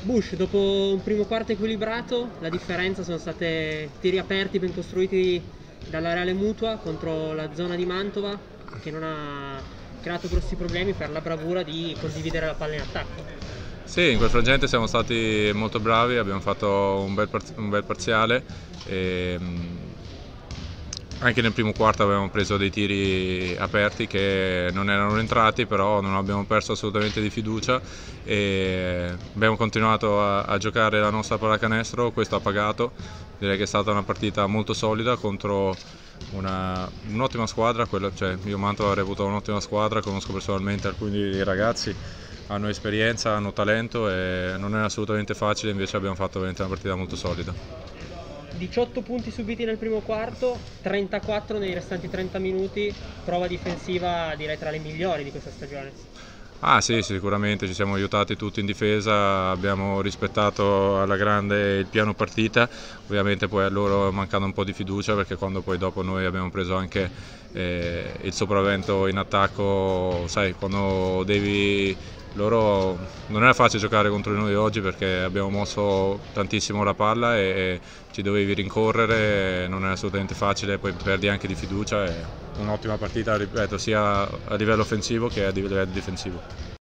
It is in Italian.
Bush, dopo un primo quarto equilibrato, la differenza sono state tiri aperti ben costruiti dalla Reale Mutua contro la zona di Mantova, che non ha creato grossi problemi per la bravura di condividere la palla in attacco. Sì, in quel frangente siamo stati molto bravi, abbiamo fatto un bel parziale e anche nel primo quarto avevamo preso dei tiri aperti che non erano entrati, però non abbiamo perso assolutamente di fiducia e abbiamo continuato a giocare la nostra pallacanestro. Questo ha pagato, direi che è stata una partita molto solida contro un'ottima squadra. Io Mantova avrei avuto un'ottima squadra, conosco personalmente alcuni dei ragazzi, hanno esperienza, hanno talento e non è assolutamente facile, invece abbiamo fatto veramente una partita molto solida. 18 punti subiti nel primo quarto, 34 nei restanti 30 minuti, prova difensiva direi tra le migliori di questa stagione. Ah sì, sicuramente ci siamo aiutati tutti in difesa, abbiamo rispettato alla grande il piano partita, ovviamente poi a loro mancando un po' di fiducia, perché quando poi dopo noi abbiamo preso anche il sopravvento in attacco, sai, quando devi... Loro non era facile giocare contro noi oggi perché abbiamo mosso tantissimo la palla e ci dovevi rincorrere, non era assolutamente facile, poi perdi anche di fiducia. Un'ottima partita, ripeto, sia a livello offensivo che a livello difensivo.